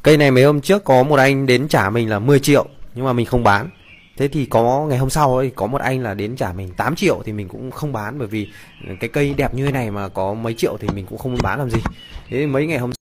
Cây này mấy hôm trước có một anh đến trả mình là 10 triệu nhưng mà mình không bán. Thế thì có ngày hôm sau ấy có một anh là đến trả mình 8 triệu thì mình cũng không bán, bởi vì cái cây đẹp như thế này mà có mấy triệu thì mình cũng không muốn bán làm gì. Thế mấy ngày hôm